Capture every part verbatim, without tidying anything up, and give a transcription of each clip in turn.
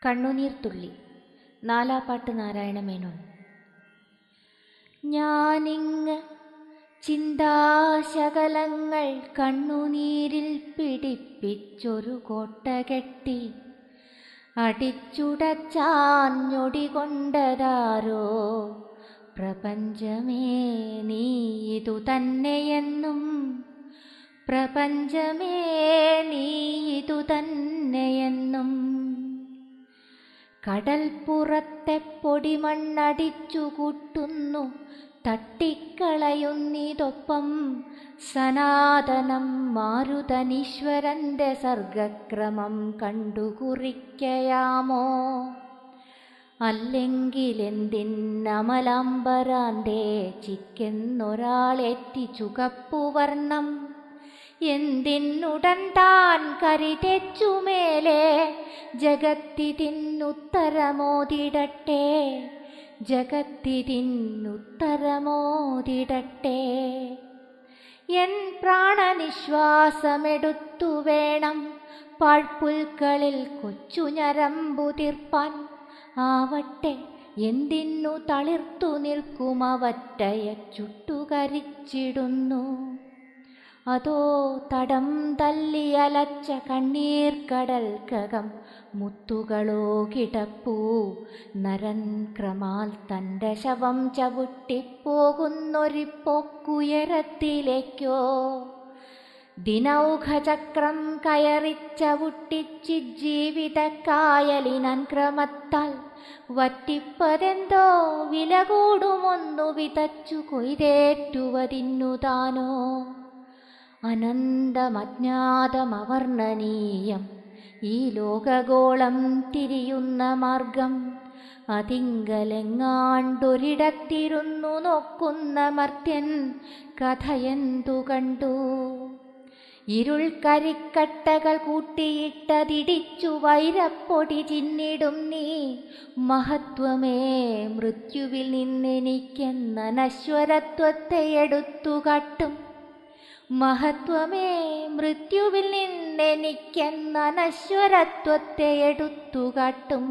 കണ്ണുനീർത്തുള്ളി. നാലാപ്പാട്ട് നാരായണ മേനോൻ. ഞാനിങ്ങ് ചിന്താശകലങ്ങൾ കണ്ണുനീരിൽ പിടിപ്പിച്ചൊരു കോട്ട കെട്ടി അടിച്ചുടച്ചാഞ്ഞൊടി കൊണ്ടതാരോ പ്രപഞ്ചമേ നീ ഇതു തന്നെയെന്നും, പ്രപഞ്ചമേ നീ ഇതു തന്നെയെന്നും. കടൽപ്പുറത്തെ പൊടിമണ്ണടിച്ചു കൂട്ടുന്നു തട്ടിക്കളയുന്നിതൊപ്പം സനാതനം മാരുതനീശ്വരന്റെ സർഗക്രമം കണ്ടുകുറിക്കയാമോ? അല്ലെങ്കിലെന്തിന്നമലാംബരാന്റെ ചിക്കെന്നൊരാളേറ്റി ചുകപ്പുവർണം, എന്തിനുടൻ താൻ കരിതെച്ചുമേലെ ജഗത്തിതിന്നുത്തരമോദിടട്ടെ, ജഗത്തിതിന്നുത്തരമോദിടട്ടെ. എൻ പ്രാണനിശ്വാസമെടുത്തു വേണം പാഴ്പുൽക്കളിൽ കൊച്ചു ഞരമ്പു തീർപ്പാൻ. ആവട്ടെ, എന്തിന്നു തളിർത്തു നിൽക്കുമവറ്റയ ചുട്ടുകരിച്ചിടുന്നു? അതോ തടം തല്ലിയലച്ച കണ്ണീർ കടൽക്കകം മുത്തുകളോ കിടപ്പൂ? നരൻ ക്രമാൽ തൻ്റെ ശവം ചവിട്ടിപ്പോകുന്നൊരിപ്പോക്കുയരത്തിലേക്കോ? ദിനൗഘചക്രം കയറിച്ചവിട്ടിച്ചി ജീവിതക്കായലിനക്രമത്താൽ വറ്റിപ്പതെന്തോ വില കൂടുമൊന്നു വിതച്ചു കൊയ്തേറ്റുവതിന്നു താനോ? അനന്തമജ്ഞാതമവർണ്ണനീയം ഈ ലോകഗോളം തിരിയുന്ന മാർഗം, അതിങ്കലെങ്ങാണ്ടൊരിടത്തിരുന്നു നോക്കുന്ന മർത്യൻ കഥയെന്തു കണ്ടു? ഇരുൾ കരിക്കട്ടകൾ കൂട്ടിയിട്ടതിടിച്ചു വൈരപ്പൊടി ചിന്നിടും നീ മഹത്വമേ, മൃത്യുവിൽ നിന്നെനിക്കെന്ന നശ്വരത്വത്തെ എടുത്തു കാട്ടും. മഹത്വമേ, മൃത്യുവിൽ നിന്നെനിക്കെന്ന നശ്വരത്വത്തെ എടുത്തു കാട്ടും.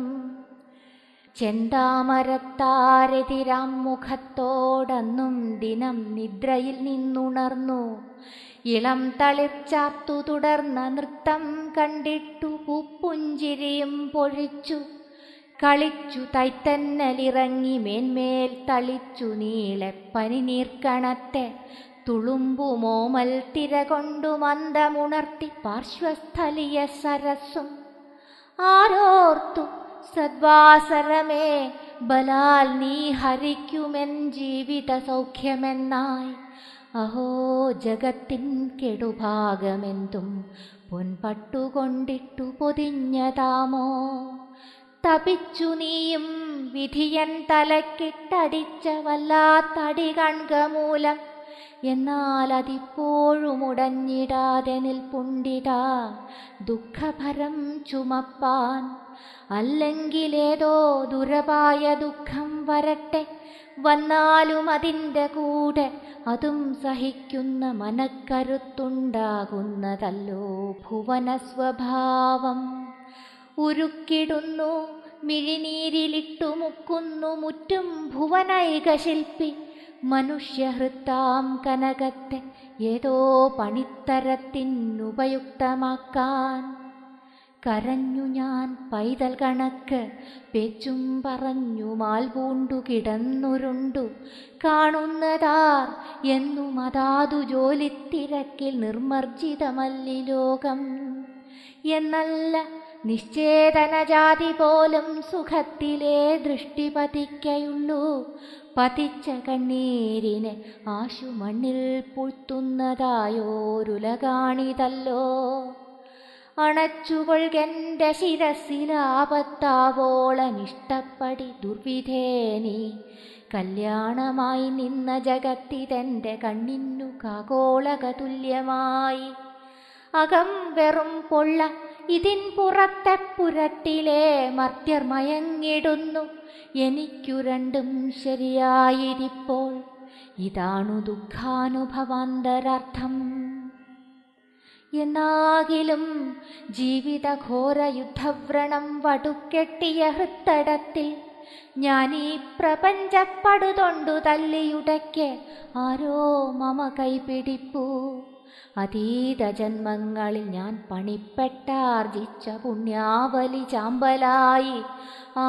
ചെന്താമരത്താരെതിരാം മുഖത്തോടന്നും ദിനം നിദ്രയിൽ നിന്നുണർന്നു ഇളം തളിർച്ചാർത്തു തുടർന്ന നൃത്തം കണ്ടിട്ടു പൂപ്പുഞ്ചിരിയും പൊഴിച്ചു കളിച്ചു തൈത്തന്നലിറങ്ങി മേന്മേൽ തളിച്ചു നീളെ പനിനീർക്കണത്തെ തുളുമ്പുമോമൽ തിര കൊണ്ടു മന്ദമുണർത്തി പാർശ്വസ്ഥലിയ സരസ്സും. ആരോർത്തു സദ്വാസരമേ ബലാൽ നീ ഹരിക്കുമെൻ ജീവിത സൗഖ്യമെന്നായി? അഹോ ജഗത്തിൻ കെടുഭാഗമെന്തും പൊൻപട്ടുകൊണ്ടിട്ടു പൊതിഞ്ഞതാമോ? തപിച്ചു നീയും വിധിയൻ തലക്കിട്ടടിച്ച വല്ലാത്തടി കൺക മൂലം, എന്നാൽ അതിപ്പോഴും ഉടഞ്ഞിടാതെ നിൽപ്പുണ്ടിതാ ദുഃഖഭരം ചുമപ്പാൻ. അല്ലെങ്കിലേതോ ദുരപായ ദുഃഖം വരട്ടെ, വന്നാലും അതിൻ്റെ കൂടെ അതും സഹിക്കുന്ന മനക്കരുത്തുണ്ടാകുന്നതല്ലോ ഭുവന സ്വഭാവം. ഉരുക്കിടുന്നു മിഴിനീരിലിട്ടു മുക്കുന്നു മുറ്റും ഭുവനൈക ശില്പി മനുഷ്യഹൃത്താം കനകത്തെ ഏതോ പണിത്തരത്തിനുപയുക്തമാക്കാൻ. കരഞ്ഞു ഞാൻ പൈതൽ കണക്ക് പേച്ചും പറഞ്ഞു മാൽ പൂണ്ടു കിടന്നുരുണ്ടു കാണുന്നതാർ എന്നും അതാതു ജോലിത്തിരക്കിൽ നിർമ്മർജിതമല്ലി ലോകം. എന്നല്ല നിശ്ചേതനജാതി പോലും സുഖത്തിലേ ദൃഷ്ടി പതിക്കയുള്ളൂ. പതിച്ച കണ്ണീരിനെ ആശു മണ്ണിൽ പൂഴ്ത്തുന്നതായോരുലകാണിതല്ലോ. അണച്ചുകൊൾകെൻ്റെ ശിരസിലാപത്താവോളനിഷ്ടപ്പടി ദുർവിധേനി കല്യാണമായി നിന്ന ജഗത്തിതെൻ്റെ കണ്ണിന്നു കാകോളക തുല്യമായി. അകം വെറും പൊള്ള ഇതിൻ പുറത്തെ പുരട്ടിലെ മർത്യർ മയങ്ങിടുന്നു. എനിക്കു രണ്ടും ശരിയായിരിപ്പോൾ ഇതാണു ദുഃഖാനുഭവാന്തരാർത്ഥം. എന്നാകിലും ജീവിതഘോര യുദ്ധവ്രണം വടുക്കെട്ടിയ ഹൃത്തടത്തിൽ ഞാനീ പ്രപഞ്ചപ്പെടുതൊണ്ടു തല്ലിയുടയ്ക്ക് ആരോ മമ കൈപിടിപ്പൂ. അതീത ജന്മങ്ങളിൽ ഞാൻ പണിപ്പെട്ടാർജിച്ച പുണ്യാവലി ചാമ്പലായി ആ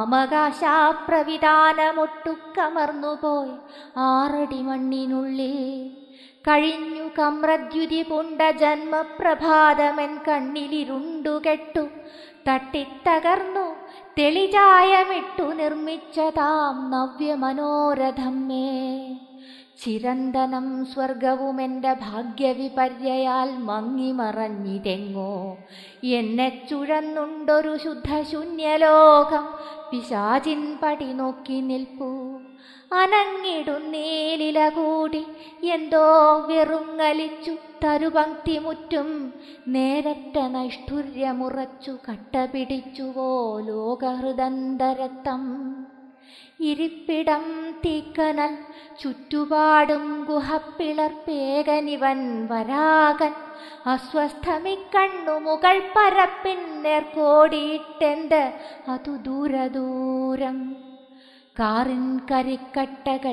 മാമകാശാപ്രവിധാനമൊട്ടുക്കമർന്നുപോയി ആറടി മണ്ണിനുള്ളിൽ. കഴിഞ്ഞു കമ്രദ്യുതി പുണ്ട ജന്മപ്രഭാതമെൻ കണ്ണിലിരുണ്ടുകെട്ടു തട്ടിത്തകർന്നു തെളിചായമിട്ടു നിർമ്മിച്ചതാം നവ്യമനോരഥം മേ. ചിരന്തനം സ്വർഗവുമെൻ്റെ ഭാഗ്യവിപര്യയാൽ മങ്ങിമറഞ്ഞിതെങ്ങോ എന്നെ ചുഴന്നുണ്ടൊരു ശുദ്ധശൂന്യലോകം പിശാചിൻ പടി നോക്കി നിൽപ്പൂ. അനങ്ങിടുന്നേലില കൂടി എന്തോ വെറുങ്ങലിച്ചു തരുപങ്ക്തി മുറ്റും നേരറ്റ നൈഷ്ഠുര്യമുറച്ചു കട്ട പിടിച്ചുവോ ലോകഹൃദന്തരത്തം. ഇരിപ്പിടം തീക്കനൽ ചുറ്റുപാടും ഗുഹപ്പിളർപ്പേകനിവൻ വരാകൻ അസ്വസ്ഥമിക്കണ്ണു മുകൾ പരപ്പിൻ നേർക്കോടിയിട്ടെന്ത് അതു ദൂരദൂരം. കാറിൻ കരിക്കട്ടകൾ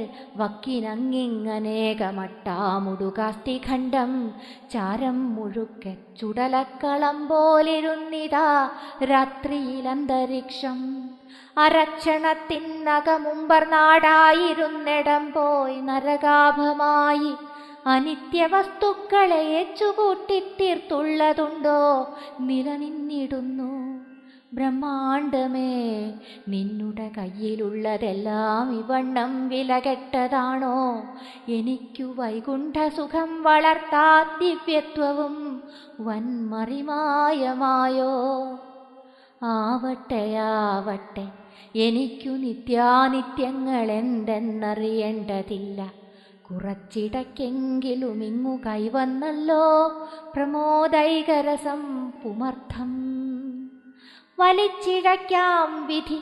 വക്കിനങ്ങിങ്ങനേകമട്ടാമുടുകാസ്തിഖണ്ഡം ചാരം മുഴുക്കെ ചുടലക്കളം പോലിരുന്നിതാ രാത്രിയിലന്തരീക്ഷം. അരക്ഷണത്തിനകമുമ്പർ നാടായിരുന്നിടം പോയി നരകാഭമായി അനിത്യവസ്തുക്കളെ ഏച്ചുകൂട്ടിത്തീർത്തുള്ളതുണ്ടോ നിലനിന്നിടുന്നു. ബ്രഹ്മാണ്ടമേ, നിന്നുടെ കയ്യിലുള്ളതെല്ലാം ഇവണ്ണം വിലകെട്ടതാണോ? എനിക്കു വൈകുണ്ഠസുഖം വളർത്താ ദിവ്യത്വവും വൻമറിമായമായോ? ആവട്ടെ ആവട്ടെ, എനിക്കു നിത്യാനിത്യങ്ങൾ എന്തെന്നറിയേണ്ടതില്ല. കുറച്ചിടയ്ക്കെങ്കിലും ഇങ്ങു കൈവന്നല്ലോ പ്രമോദൈകരസം പുമർത്ഥം. വലിച്ചിഴയ്ക്കാം വിധി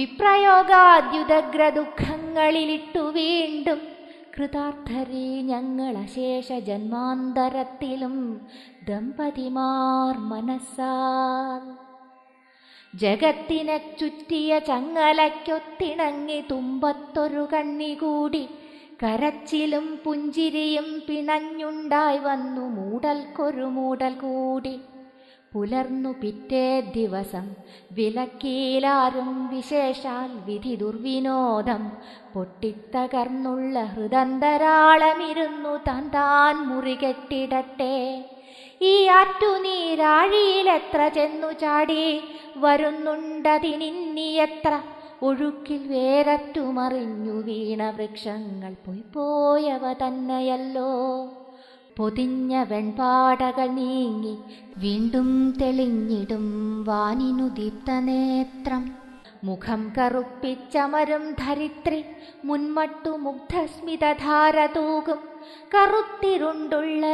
വിപ്രയോഗാദ്യുദഗ്രദുഃഖങ്ങളിലിട്ടു വീണ്ടും കൃതാർത്ഥരീ ഞങ്ങൾ അശേഷ ജന്മാന്തരത്തിലും ദമ്പതിമാർ മനസ്സാൽ. ജഗത്തിനെ ചുറ്റിയ ചങ്ങലയ്ക്കൊത്തിണങ്ങി തുമ്പത്തൊരു കണ്ണികൂടി കരച്ചിലും പുഞ്ചിരിയും പിണഞ്ഞുണ്ടായി വന്നു മൂടൽക്കൊരു മൂടൽ കൂടി. പുലർന്നു പിറ്റേ ദിവസം വിലക്കീലാരും വിശേഷാൽ വിധി ദുർവിനോദം പൊട്ടിത്തകർന്നുള്ള ഹൃദന്തരാളമിരുന്നു താൻ താൻ മുറികെട്ടിടട്ടെ. ഈ ആറ്റുനീരാഴിയിലെത്ര ചെന്നു ചാടി വരുന്നുണ്ടതിനിന്നിയെത്ര ഒഴുക്കിൽ വേരറ്റുമറിഞ്ഞു വീണ വൃക്ഷങ്ങൾ പൊയ്പോയവ തന്നെയല്ലോ. പൊതിഞ്ഞ വെൺപാടകൾ നീങ്ങി വീണ്ടും തെളിഞ്ഞിടും വാനിനു ദീപ്തനേത്രം. മുഖം കറുപ്പിച്ചമരും ധരിത്രി മുൻമട്ടു മുഗ്ധസ്മിതധാര തൂകും. കറുത്തിരുണ്ടുള്ള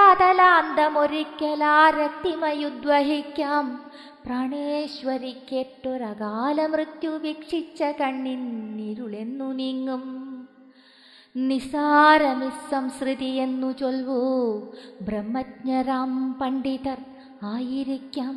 രസാതലാന്തമൊരിക്കലാരക്തിമയുദ്വഹിക്കാം. പ്രാണേശ്വരിക്കേറ്റൊരകാല മൃത്യു വീക്ഷിച്ച കണ്ണിന്നിരുളെന്നു നീങ്ങും. നിസാരമിസ്സംസൃതിയെന്നു ചൊൽവൂ ബ്രഹ്മജ്ഞരാം പണ്ഡിതർ ആയിരിക്കാം.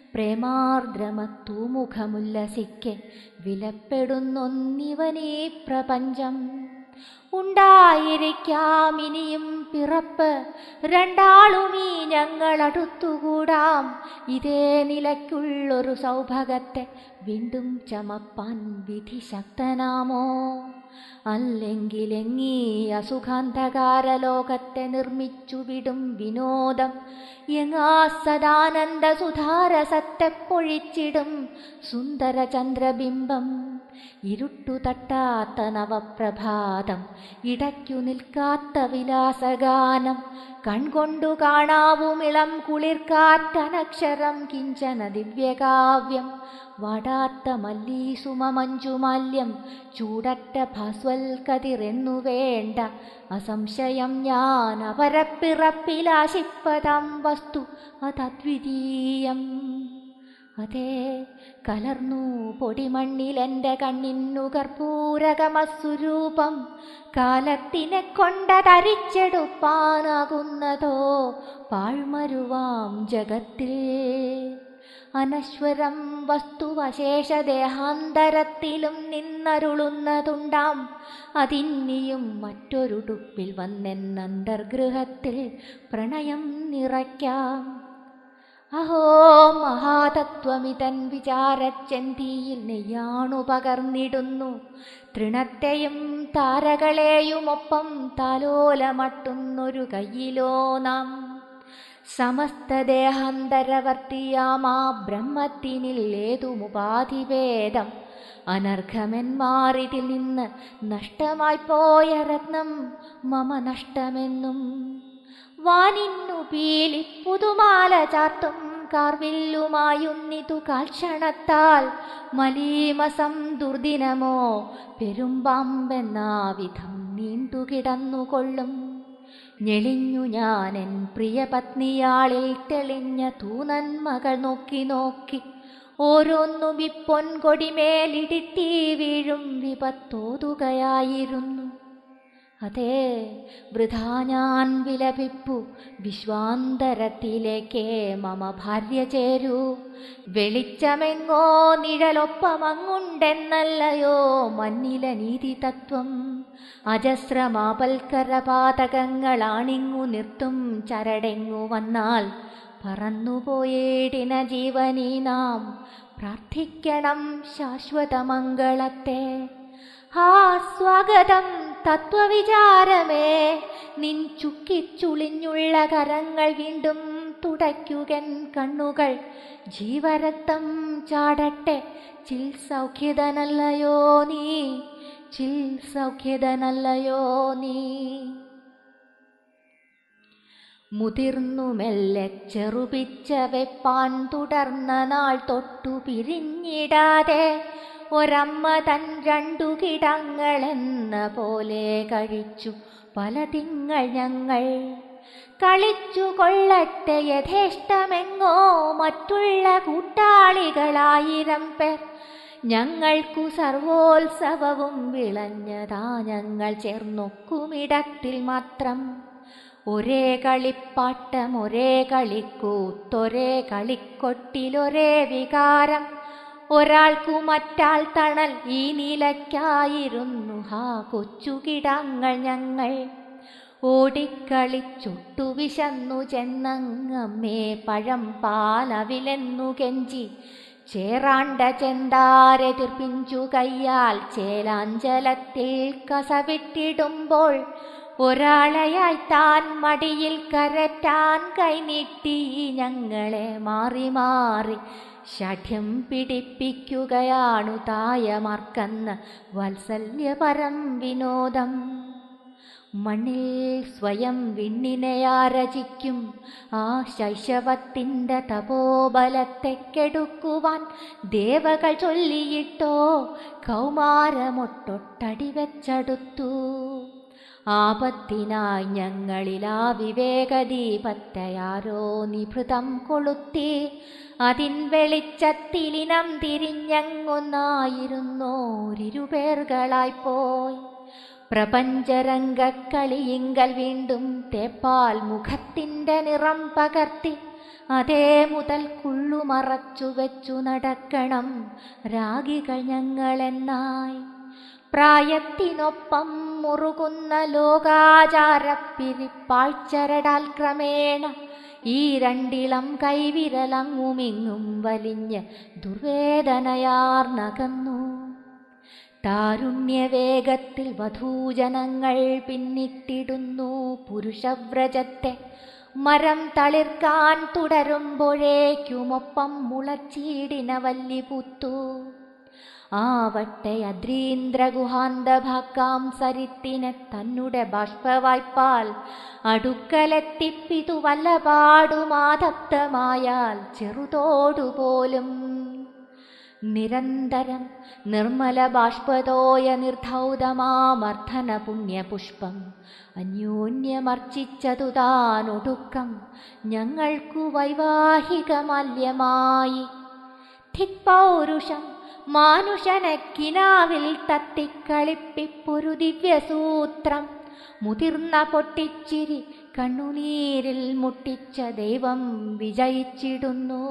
പ്രേമാർദ്രമത്തൂമുഖമുല്ലസിക്കെ വിലപ്പെടുന്നൊന്നിവനീ പ്രപഞ്ചം. ഉണ്ടായിരിക്കാം ഇനിയും പിറപ്പ്, രണ്ടാളുമീ ഞങ്ങളടുത്തുകൂടാം. ഇതേ നിലയ്ക്കുള്ളൊരു സൗഭാഗത്തെ വീണ്ടും ചമപ്പാൻ വിധി ശക്തനാമോ? അല്ലെങ്കിലെങ്ങീ അസുഖാന്ധകാര ലോകത്തെ നിർമ്മിച്ചു വിടും വിനോദം എങ്ങാ സദാനന്ദ സുധാരസത്തെ പൊഴിച്ചിടും സുന്ദര ചന്ദ്രബിംബം. ഇരുട്ടു തട്ടാത്ത നവപ്രഭാതം, ഇടയ്ക്കു നിൽക്കാത്ത വിലാസഗാനം, കൺകൊണ്ടു കാണാവുമിളം കുളിർക്കാറ്റനക്ഷരം കിഞ്ചന ദിവ്യകാവ്യം. വാടാത്ത മല്ലീസുമമഞ്ജുമാല്യം, ചൂടറ്റ ഭാസ്വൽക്കതിരെന്നു വേണ്ട. അസംശയം ഞാൻ അപരപ്പിറപ്പിലാശിപ്പതാം വസ്തു അതദ്വിതീയം. അതേ കലർന്നു പൊടിമണ്ണിലെൻ്റെ കണ്ണിന്നു കർപ്പൂരകമസ്വരൂപം. കാലത്തിനെ കൊണ്ടതരിച്ചെടുപ്പാനാകുന്നതോ പാഴ്മരുവാം ജഗത്തിൽ. അനശ്വരം വസ്തുവശേഷദേഹാന്തരത്തിലും നിന്നരുളുന്നതുണ്ടാം. അതിന്നിയും മറ്റൊരുടുപ്പിൽ വന്നെന്നന്തർഗൃഹത്തിൽ പ്രണയം നിറയ്ക്കാം. അഹോ മഹാതത്വമിതൻ വിചാരച്ചെന്തിയിൽ നെയ്യാണു പകർന്നിടുന്നു. തൃണത്തെയും താരകളെയുമൊപ്പം താലോലമട്ടുന്നൊരു കയ്യിലോ നാം. സമസ്തദേഹാന്തരവർത്തിയാമാ ബ്രഹ്മത്തിനില്ലേതുമുപാധിഭേദം. അനർഘമെന്മാറിതിൽ നിന്ന് നഷ്ടമായി പോയ രത്നം മമ നഷ്ടമെന്നും. വാനിന്നു പീലി പുതുമാല ചാർത്തും കാർവില്ലുമായുന്നിതു കാൽക്ഷണത്താൽ. മലീമസം ദുർദിനമോ പെരുമ്പാമ്പെന്നാവിധം നീണ്ടുകിടന്നുകൊള്ളും. ഞെളിഞ്ഞു ഞാനെൻ പ്രിയപത്നിയാളിൽ തെളിഞ്ഞ തൂനന്മകൾ നോക്കി നോക്കി. ഓരോന്നും ഇപ്പൊൻകൊടിമേലിടിത്തി വീഴും വിപത്തോതുകയായിരുന്നു. അതേ വൃഥാ ഞാൻ വിലപിപ്പു വിശ്വാന്തരത്തിലേക്കേ മമ ഭാര്യ ചേരൂ. വെളിച്ചമെങ്ങോ നിഴലൊപ്പമങ്ങുണ്ടെന്നല്ലയോ മന്നില നീതി തത്വം. അജസ്രമാപൽക്കരപാതകങ്ങളാണിങ്ങു നിർത്തും ചരടെങ്ങു വന്നാൽ. പറന്നുപോയേടിന ജീവനീ നാം പ്രാർത്ഥിക്കണം ശാശ്വതമംഗളത്തെ. ഹാ സ്വാഗതം തത്വവിചാരമേ, നിൻ ചുക്കിച്ചുളിഞ്ഞുള്ള കരങ്ങൾ വീണ്ടും തുടയ്ക്കുകൻ കണ്ണുകൾ. ജീവരക്തം ചാടട്ടെ, ചിൽ സൗഖ്യതനല്ലയോ നീ, ചിൽ സൗഖ്യതനല്ലയോ നീ. മുതിർന്നു മെല്ലെ ചെറുപിച്ച വെപ്പാൻ തുടർന്ന നാൾ തൊട്ടു പിരിഞ്ഞിടാതെ. ഒരമ്മ തൻ രണ്ടു കിടങ്ങളെന്ന പോലെ കഴിച്ചു പല തിങ്കൾ ഞങ്ങൾ. കളിച്ചു കൊള്ളട്ടെ യഥേഷ്ടമെങ്ങോ മറ്റുള്ള കൂട്ടാളികളായിരം പേർ. ഞങ്ങൾക്കു സർവോത്സവവും വിളഞ്ഞതാ ഞങ്ങൾ ചേർന്നൊക്കുമിടത്തിൽ മാത്രം. ഒരേ കളിപ്പാട്ടം ഒരേ കളിക്കൂത്തൊരേ കളിക്കൊട്ടിലൊരേ വികാരം. ഒരാൾക്കു മറ്റാൾ തണൽ ഈ നിലയ്ക്കായിരുന്നു ഹാ കൊച്ചുകിടങ്ങൾ ഞങ്ങൾ. ഓടിക്കളിച്ചൊട്ടു വിശന്നു ചെന്നങ്ങമ്മേ പഴം പാലവിലെന്നു കെഞ്ചി. ചേറാണ്ട ചെന്താരെതിർപ്പിഞ്ചു കയ്യാൽ ചേലാഞ്ചലത്തിൽ കസവിട്ടിടുമ്പോൾ. ഒരാളെയായി താൻ മടിയിൽ കരറ്റാൻ കൈനീട്ടി ഞങ്ങളെ മാറി മാറി ഷഠ്യം പിടിപ്പിക്കുകയാണു തായമർക്കന്ന വാത്സല്യപരം വിനോദം. മണ്ണിൽ സ്വയം വിണ്ണിനെയാരചിക്കും ആ ശൈശവത്തിൻ്റെ തപോബലത്തെ കെടുക്കുവാൻ ദേവകൾ ചൊല്ലിയിട്ടോ കൗമാരമൊട്ടൊട്ടടി വെച്ചടുത്തു. ആപത്തിനായി ഞങ്ങളിലാ വിവേകദീപത്തെയാരോ നിഭൃതം കൊളുത്തി. അതിൻ വെളിച്ചത്തിലിനം തിരിഞ്ഞങ്ങൊന്നായിരുന്നോരിരുപേർകളായിപ്പോയി. പ്രപഞ്ചരംഗക്കളിയിങ്കൽ വീണ്ടും തേപ്പാൽ മുഖത്തിൻ്റെ നിറം പകർത്തി. അതേ മുതൽ കുള്ളുമറച്ചു വെച്ചു നടക്കണം രാഗികൾ ഞങ്ങളെന്നായി. പ്രായത്തിനൊപ്പം മുറുകുന്ന ലോകാചാരപ്പിരിപ്പാഴ്ചരടാൽ ക്രമേണ ഈ രണ്ടിളം കൈവിരലങ്ങുമിങ്ങും വലിഞ്ഞ് ദുർവേദനയാർന്നകന്നു. താരുണ്യവേഗത്തിൽ വധൂജനങ്ങൾ പിന്നിട്ടിടുന്നു പുരുഷവ്രജത്തെ. മരം തളിർക്കാൻ തുടരുമ്പോഴേക്കുമൊപ്പം മുളച്ചീടിന വല്ലി പൂത്തു. ആവട്ടെ അദ്രീന്ദ്രഗുഹാന്തഭാക്കാം സരിത്തിനെ തന്നെ ബാഷ്പവായ്പാൽ അടുക്കലെത്തിപ്പിതു വല്ലപാടുമാതപ്തമായാൽ ചെറുതോടുപോലും. നിരന്തരം നിർമ്മല ബാഷ്പതോയ നിർധൗതമാമർദ്ധന പുണ്യപുഷ്പം അന്യോന്യമർച്ചിച്ചതു താനൊടുക്കം ഞങ്ങൾക്കു വൈവാഹിക മാല്യമായി. ധിക്പൗരുഷം മാനുഷനക്കിനാവിൽ തത്തിക്കളിപ്പിപ്പൊരു ദിവ്യസൂത്രം. മുതിർന്ന പൊട്ടിച്ചിരി കണ്ണുനീരിൽ മുട്ടിച്ച ദൈവം വിജയിച്ചിടുന്നു.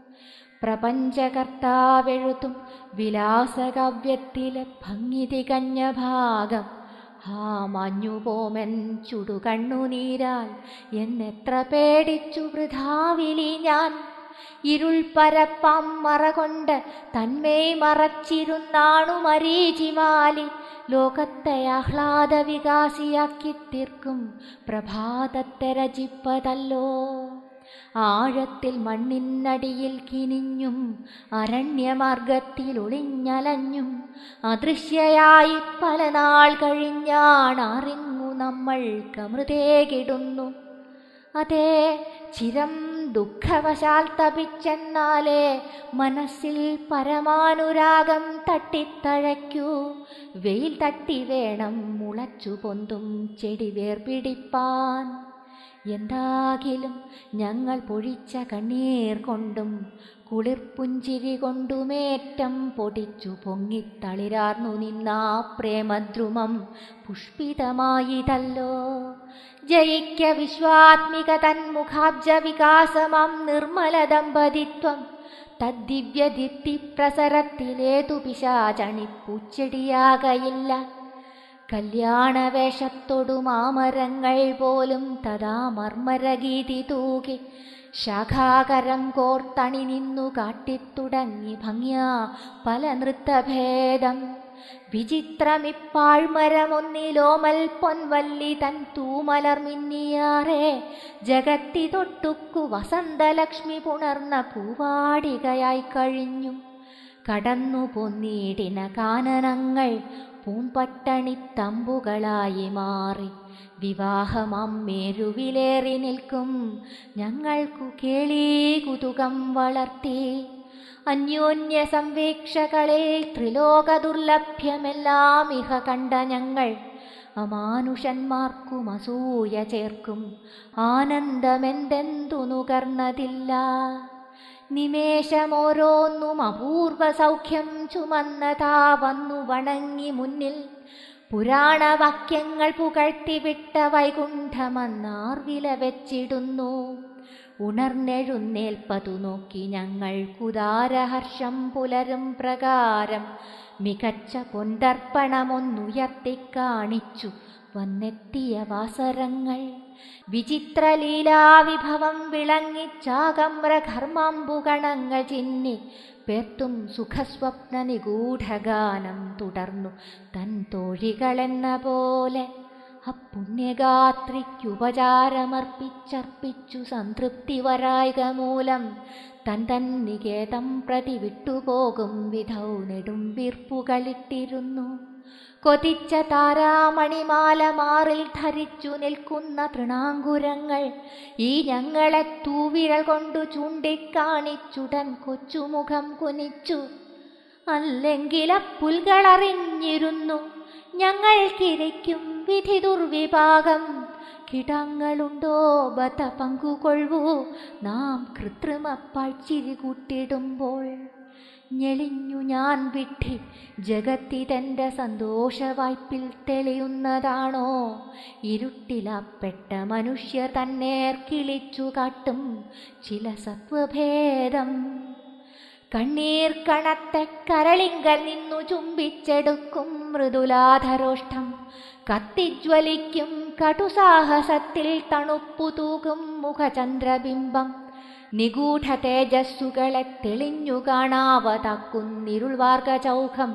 പ്രപഞ്ചകർത്താവെഴുതും വിലാസകാവ്യത്തിലെ ഭംഗി തികഞ്ഞ ഭാഗം ഹാ മാഞ്ഞുപോമൻ ചുടുകണ്ണുനീരാൽ എന്നെത്ര പേടിച്ചു വൃഥാവിലി ഞാൻ. ഇരുൾ പരപ്പാം മറകൊണ്ട് തന്മേയ് മറച്ചിരുന്നാണു മരീചിമാലി. ലോകത്തെ ആഹ്ലാദ വികാസിയാക്കി തീർക്കും പ്രഭാതത്തെ രചിപ്പതല്ലോ. ആഴത്തിൽ മണ്ണിനടിയിൽ കിനിഞ്ഞും അരണ്യമാർഗത്തിൽ ഒളിഞ്ഞലഞ്ഞും അദൃശ്യയായി പല നാൾ കഴിഞ്ഞാണറിങ്ങു നമ്മൾ കമൃതേകിടുന്നു. അതേ ചിരം ദുഃഖവശാൽ തപിച്ചെന്നാലേ മനസ്സിൽ പരമാനുരാഗം തട്ടിത്തഴയ്ക്കൂ. വെയിൽ തട്ടി വേണം മുളച്ചു പൊന്തും ചെടി വേർപിടിപ്പാൻ. എന്താകിലും ഞങ്ങൾ പൊഴിച്ച കണ്ണീർ കൊണ്ടും കുളിർപ്പുഞ്ചിരി കൊണ്ടുമേറ്റം പൊടിച്ചു പൊങ്ങിത്തളിരാർന്നു നിന്നാ പ്രേമദ്രുമം പുഷ്പിതമായിതല്ലോ. ജയിക്ക വിശ്വാത്മിക തന്മുഖാബ്ജ വികാസമാം നിർമ്മല ദമ്പതിത്വം. തദ്ദിവ്യദീപ്തി പ്രസരത്തിലേതു പിശാചണി പൂച്ചെടിയാകയില്ല. കല്യാണവേഷത്തൊടു മാമരങ്ങൾ പോലും തഥാ മർമ്മരഗീതി തൂകി ശാഖാകരം കോർത്തണി നിന്നു കാട്ടിത്തുടങ്ങി ഭംഗ്യാ പല നൃത്തഭേദം. വിചിത്രമിപ്പാഴ്മരമൊന്നിലോമൽ പൊൻവല്ലി തൻ തൂമലർ മിന്നിയാറേ ജഗത്തി തൊട്ടുക്കു വസന്തലക്ഷ്മി പുണർന്ന പൂവാടികയായി കഴിഞ്ഞു. കടന്നു പൊന്നീടിന കാനനങ്ങൾ പൂമ്പട്ടണിത്തമ്പുകളായി മാറി വിവാഹമാം മേരുവിലേറി നിൽക്കും ഞങ്ങൾക്കു കേളീ കുതുകം വളർത്തി. അന്യോന്യ സംവേക്ഷകളിൽ ത്രിലോക ദുർലഭ്യമെല്ലാം ഇഹ കണ്ട ഞങ്ങൾ അമാനുഷന്മാർക്കും അസൂയ ചേർക്കും ആനന്ദമെന്തെന്തു നുകർന്നതില്ല. നിമേഷമോരോന്നും അപൂർവ സൗഖ്യം ചുമന്നതാ വന്നു വണങ്ങി മുന്നിൽ. പുരാണവാക്യങ്ങൾ പുകഴ്ത്തിവിട്ട വൈകുണ്ഠമന്നാർ വില വെച്ചിടുന്നു. ഉണർന്നെഴുന്നേൽപ്പതു നോക്കി ഞങ്ങൾക്കുദാരഹർഷം പുലരും പ്രകാരം മികച്ച പൊന്തർപ്പണമൊന്നുയർത്തിക്കാണിച്ചു വന്നെത്തിയ വാസരങ്ങൾ. വിചിത്രലീലാവിഭവം വിളങ്ങിച്ചാകമ്രഘർമാമ്പുഗണങ്ങൾ ചിന്നി പേർത്തും സുഖസ്വപ്ന നിഗൂഢഗാനം തുടർന്നു തൻ തോഴികളെന്ന പോലെ. അപ്പുണ്യഗാത്രിക്കുപചാരമർപ്പിച്ചർപ്പിച്ചു സംതൃപ്തി വരായിക മൂലം തൻ തൻ നികേതം പ്രതി വിട്ടുപോകും വിധൗ നെടും വീർപ്പുകളിട്ടിരുന്നു. കൊതിച്ച താരാമണിമാല മാറിൽ ധരിച്ചു നിൽക്കുന്ന തൃണാങ്കുരങ്ങൾ ഈ ഞങ്ങളെ തൂവിരൽ കൊണ്ടു ചൂണ്ടിക്കാണിച്ചുടൻ കൊച്ചുമുഖം കുനിച്ചു. അല്ലെങ്കിൽ പുൽകളറിഞ്ഞിരുന്നു ഞങ്ങൾക്കിരയ്ക്കും വിധി ദുർവിഭാഗം. കിടങ്ങളുണ്ടോ ബത പങ്കുകൊള്ളൂ നാം കൃത്രിമ പാഴ്ചിരി കൂട്ടിടുമ്പോൾ. ഞെളിഞ്ഞു ഞാൻ വിഡ്ഢി ജഗത്തിതെൻ്റെ സന്തോഷവായ്പിൽ തെളിയുന്നതാണോ? ഇരുട്ടിലപ്പെട്ട മനുഷ്യർ തന്നേർ കിളിച്ചു കാട്ടും ചില സത്വഭേദം. കണ്ണീർ കണത്തെ കരളിങ്കൽ നിന്നു ചുംബിച്ചെടുക്കും മൃദുലാധരോഷ്ടം. കത്തിജ്വലിക്കും കടുസാഹസത്തിൽ തണുപ്പു തൂകും മുഖചന്ദ്രബിംബം. നിഗൂഢ തേജസ്സുകളെ തെളിഞ്ഞു കാണാവതാക്കുന്നിരുൾവാർഗ ചൗഖം.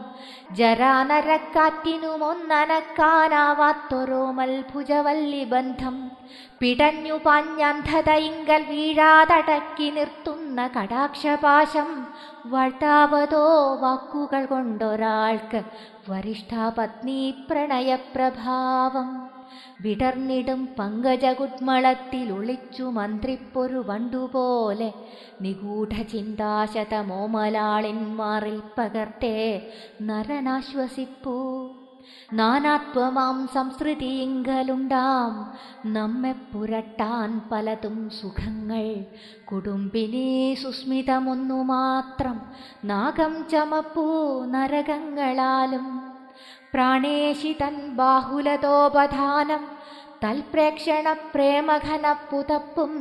ജരാനരക്കാറ്റിനുമൊന്നനക്കാനാവാത്തൊരോമൽ ഭുജവല്ലി ബന്ധം. പിടഞ്ഞു പാഞ്ഞന്ധതയിങ്കൽ വീഴാതടക്കി നിർത്തുന്ന കടാക്ഷപാശം. വാഴ്ത്താവതോ വാക്കുകൾ കൊണ്ടൊരാൾക്ക് വരിഷ്ഠപത്നി പ്രണയപ്രഭാവം. വിടർന്നിടും പങ്കജകുട്മളത്തിൽ ഒളിച്ചു മന്ത്രിപ്പൊരു വണ്ടുപോലെ നിഗൂഢ ചിന്താശതമോമലാളിന്മാറിൽ പകർത്തേ നരനാശ്വസിപ്പൂ. നാനാത്വമാം സംസ്കൃതിയിങ്കലുണ്ടാം നമ്മെ പുരട്ടാൻ പലതും സുഖങ്ങൾ. കുടുംബിനി സുസ്മിതമൊന്നു മാത്രം നാഗം ചമപ്പൂ നരകങ്ങളാലും. പ്രാണേശി തൻ ബാഹുലതോപധാനം തൽപ്രേക്ഷണ പ്രേമഘന പുതപ്പും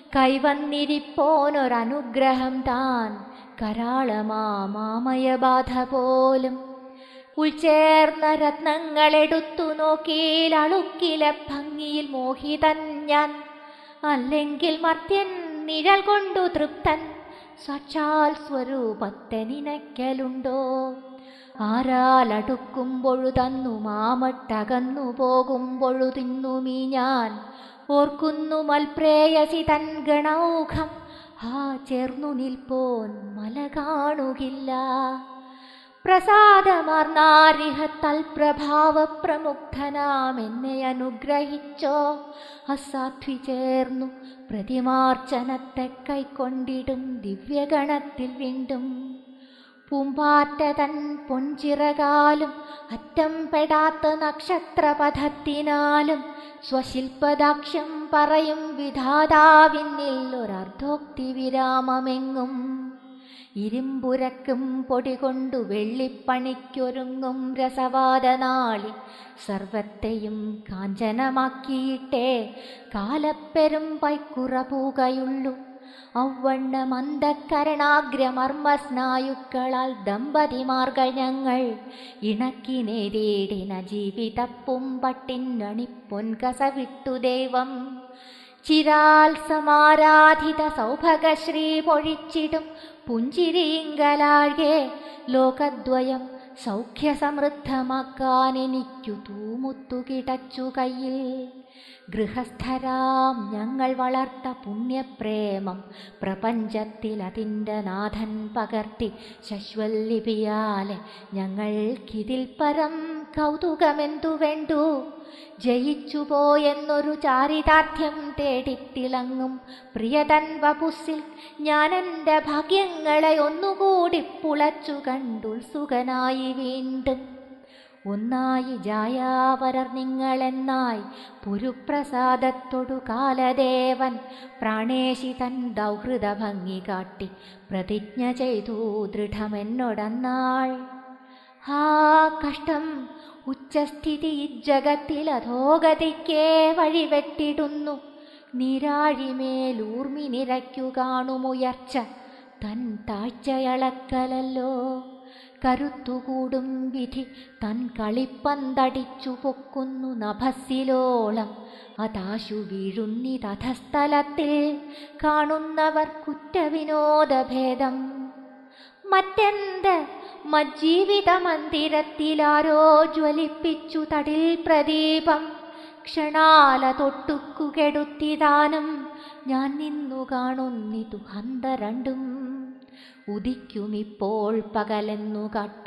കൈവന്നിരിപ്പോനൊരനുഗ്രഹം താൻ കരാളമാമയബാധ പോലും. ഉൾച്ചേർന്ന രത്നങ്ങളെടുത്തു നോക്കിയിൽ അളുക്കിലെ ഭംഗിയിൽ മോഹിതൻ ഞാൻ. അല്ലെങ്കിൽ മർത്യൻ നിഴൽ കൊണ്ടു തൃപ്തൻ സാക്ഷാൽ സ്വരൂപത്തെ നിനയ്ക്കലുണ്ടോ? ആരാലടുക്കുമ്പൊഴു തന്നു മാമട്ടകന്നു പോകുമ്പൊഴു തിന്നുമീ ഞാൻ. ഓർക്കുന്നു മൽപ്രേയസി തൻ ഗണൗഖം ആ ചേർന്നു നിൽപ്പോൻ മല കാണുകില്ല. പ്രസാദമാർന്നാരിഹത്തൽ പ്രഭാവ പ്രമുഗ്ധനാമെന്നെ അനുഗ്രഹിച്ചോ. അസാധ്വി ചേർന്നു പ്രതിമാർച്ചനത്തെ കൈക്കൊണ്ടിടും ദിവ്യഗണത്തിൽ വീണ്ടും. പൂമ്പാറ്റ തൻ പൊൻചിറകാലും അറ്റം പെടാത്ത നക്ഷത്രപഥത്തിനാലും സ്വശില്പദാക്ഷ്യം പറയും വിധാതാവിന്നിൽ ഒരർദ്ധോക്തി വിരാമമെങ്ങും. ഇരുമ്പുരക്കും പൊടികൊണ്ടു വെള്ളിപ്പണിക്കൊരുങ്ങും രസവാദനാളി സർവത്തെയും കാഞ്ചനമാക്കിയിട്ടേ കാലപ്പെരും പൈക്കുറ പൂകയുള്ളൂ. ഔവണ്ണ മന്ദക്കരണാഗ്രമർമ്മസ്നായുക്കളാൽ ദമ്പതിമാർകൾ ഞങ്ങൾ ഇണക്കി നേരിടിന ജീവിതപ്പും പട്ടിന്നണിപ്പൊൻകസവിട്ടു ദൈവം. ചിരാൽ സമാരാധിത സൗഭഗശ്രീ പൊഴിച്ചിടും പുഞ്ചിരിങ്കലാഴ്കെ ലോകദ്വയം സൗഖ്യസമൃദ്ധമാക്കാൻ എനിക്കു തൂമുത്തു കിടച്ചു കയ്യിൽ. ഗൃഹസ്ഥരാം ഞങ്ങൾ വളർത്ത പുണ്യപ്രേമം പ്രപഞ്ചത്തിലതിൻ്റെ നാഥൻ പകർത്തി ശശ്വല്ലിപിയാലെ ഞങ്ങൾക്കിതിൽ പരം കൗതുകമെന്തു വേണ്ടു. ജയിച്ചുപോയെന്നൊരു ചാരിതാർത്ഥ്യം തേടിത്തിളങ്ങും പ്രിയതൻ വപുസ്സിൽ ഞാനെൻ്റെ ഭാഗ്യങ്ങളെ ഒന്നുകൂടി പുളച്ചു കണ്ടുത്സുകനായി വീണ്ടും. ഒന്നായി ജായാവരർ നിങ്ങളെന്നായി പുരുപ്രസാദത്തൊടു കാലദേവൻ പ്രാണേശി തൻ ദൗഹൃദ ഭംഗി കാട്ടി പ്രതിജ്ഞ ചെയ്തു ദൃഢമെന്നോടന്നാൾ. ഹാ കഷ്ടം ഉച്ചസ്ഥിതി ഇജ്ജഗത്തിലധോഗതിക്കേ വഴിവെട്ടിടുന്നു. നീരാഴിമേലൂർമി നിരയ്ക്കു കാണുമുയർച്ച തൻ താഴ്ചയളക്കലല്ലോ. കരുത്തുകൂടും വിധി തൻ കളിപ്പന്തടിച്ചു പൊക്കുന്നു നഭസ്സിലോളം. അതാശു വീഴുന്നിതധസ്ഥലത്തിൽ കാണുന്നവർ കുറ്റവിനോദഭേദം. മറ്റെന്ത് മജ്ജീവിത മന്ദിരത്തിലാരോ ജ്വലിപ്പിച്ചു തടിൽ പ്രദീപം. ക്ഷണാല തൊട്ടുക്കുകെടുത്തിദാനം ഞാൻ നിന്നു കാണുന്നിതു ഹന്തരണ്ടും. ഉദിക്കുമിപ്പോൾ പകലെന്നു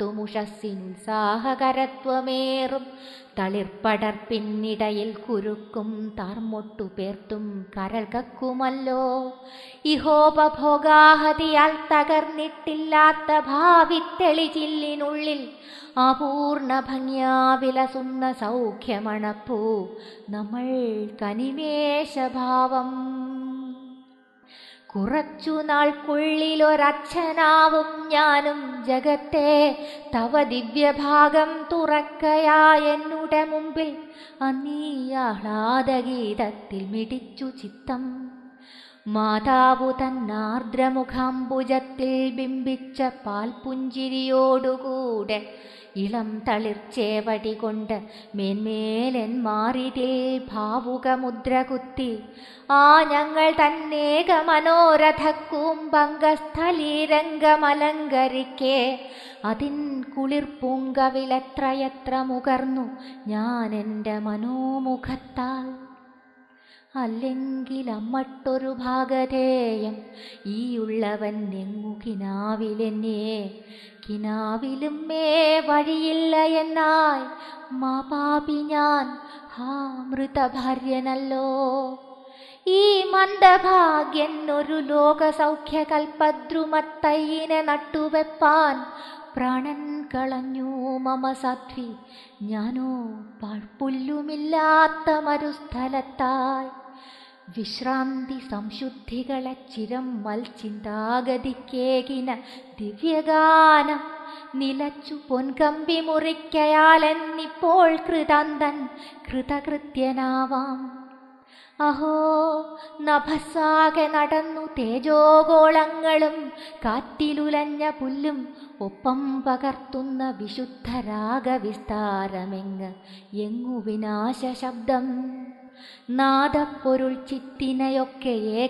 കാട്ടുമുഷസ്സിനുത്സാഹകരത്വമേറും തളിർപ്പടർപ്പിന്നിടയിൽ കുരുക്കും താർമൊട്ടു പേർത്തും കരൾ കക്കുമല്ലോ. ഇഹോപഭോഗാഹതിയാൽ തകർന്നിട്ടില്ലാത്ത ഭാവിത്തെളിചില്ലിനുള്ളിൽ അപൂർണ ഭംഗ്യാ വിലസുന്ന സൗഖ്യമണപ്പൂ നമ്മൾ കനിമേഷഭാവം. കുറച്ചു നാൾക്കുള്ളിലൊരച്ഛനാവും ഞാനും ജഗത്തെ തവ ദിവ്യഭാഗം തുറക്കയായെന്നുടെ മുമ്പിൽ. അന്നീയാഹ്ലാദഗീതത്തിൽ മിടിച്ചു ചിത്തം. മാതാവു തന്നാർദ്രമുഖാംബുജത്തിൽ ബിംബിച്ച പാൽപുഞ്ചിരിയോടുകൂടെ ഇളം തളിർച്ചേവടി കൊണ്ട് മേന്മേലൻ മാറിതിൽ ഭാവുകമുദ്ര കുത്തി. ആ ഞങ്ങൾ തന്നേക മനോരഥക്കൂമ്പംഗസ്ഥലീരംഗമലങ്കരിക്കേ അതിൻ കുളിർപ്പൂങ്കവിലെത്രയെത്ര മുകർന്നു ഞാൻ എൻ്റെ മനോമുഖത്താൽ. അല്ലെങ്കിൽ അമ്മട്ടൊരു ഭാഗധേയം ഈയുള്ളവൻ എങ്ങു കിനാവിലെന്നേ. കിനാവിലും മേ വഴിയില്ല എന്നായി മാപാപി ഞാൻ ഹാ മൃതഭാര്യനല്ലോ. ഈ മന്ദഭാഗ്യനൊരു ലോകസൗഖ്യകൽപ്പദ്രുമത്തയ്യിനെ നട്ടുവെപ്പാൻ പ്രാണൻ കളഞ്ഞു മമ സാധ്വി, ഞാനോ പാഴ്പുല്ലുമില്ലാത്ത മരുസ്ഥലത്തായി. വിശ്രാന്തി സംശുദ്ധികളെ ചിരം മൽചിന്താഗതിക്കേകിന ദിവ്യഗാനം നിലച്ചു പൊൻകമ്പി മുറിക്കയാലെന്നിപ്പോൾ കൃതാന്തൻ കൃതകൃത്യനാവാം. അഹോ, നഭസാകെ നടന്നു തേജോഗോളങ്ങളും കാറ്റിലുലഞ്ഞ പുല്ലും ഒപ്പം പകർത്തുന്ന വിശുദ്ധരാഗവിസ്താരമെങ്ങ് എങ്ങു വിനാശ ശബ്ദം. നാദപ്പൊരുൾ ചിത്തിനയൊക്കെ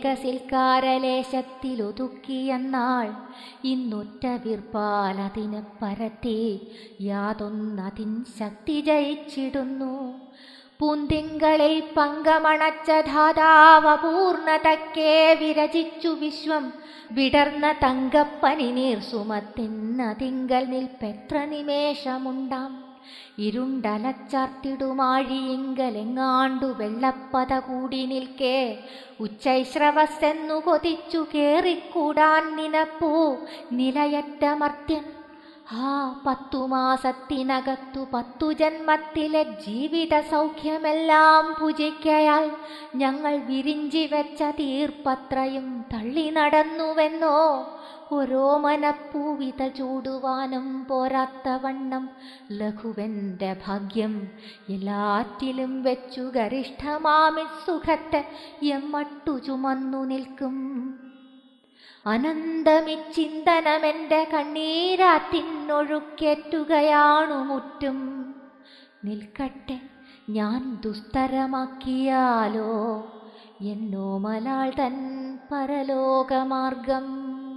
ഏകസിൽക്കാരലേശത്തിലൊതുക്കിയെന്നാൾ ഇന്നൊറ്റ വിർപ്പാലതിനെ പരത്തി യാതൊന്നതിൻ ശക്തി ജയിച്ചിടുന്നു. പൂന്തിങ്കളിൽ പങ്കമണച്ച ധാതാവപൂർണതക്കേ വിരചിച്ചു വിശ്വം വിടർന്ന തങ്കപ്പനി നീർ സുമത്തിന്നതിങ്കൽ നിൽപ്പെത്ര നിമേഷമുണ്ടാം. ഇരുണ്ടലച്ചാർത്തിടുമാഴിയിങ്കലെങ്ങാണ്ടു വെള്ളപ്പത കൂടി നിൽക്കേ ഉച്ചൈശ്രവസ്സെന്നു കൊതിച്ചു കേറിക്കൂടാൻ നിനപ്പൂ നിലയറ്റ മർത്യൻ. ആ പത്തു മാസത്തിനകത്തു പത്തു ജന്മത്തിലെ ജീവിത സൗഖ്യമെല്ലാം ഭുജിക്കയാൽ ഞങ്ങൾ വിരിഞ്ചി വെച്ച തീർപ്പത്രയും തള്ളി നടന്നുവെന്നോ. ഓരോ മനപ്പൂവിത ചൂടുവാനും പോരാത്തവണ്ണം ലഘുവെൻ്റെ ഭാഗ്യം എല്ലാറ്റിലും വെച്ചു ഗരിഷ്ഠമാമി സുഖത്തെ എമ്മട്ടു ചുമന്നു നിൽക്കും. അനന്തമിച്ചിന്തനമെൻ്റെ കണ്ണീരാറ്റിനൊഴുക്കേറ്റുകയാണു മുറ്റും. നിൽക്കട്ടെ, ഞാൻ ദുസ്തരമാക്കിയാലോ എന്നോ മലാൾ തൻ പരലോകമാർഗം.